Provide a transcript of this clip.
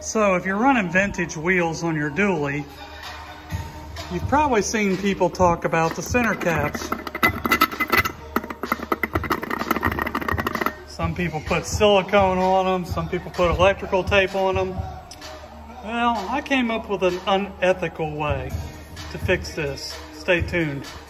So if you're running vintage wheels on your dually, you've probably seen people talk about the center caps. Some people put silicone on them, some people put electrical tape on them. Well, I came up with an unethical way to fix this. Stay tuned.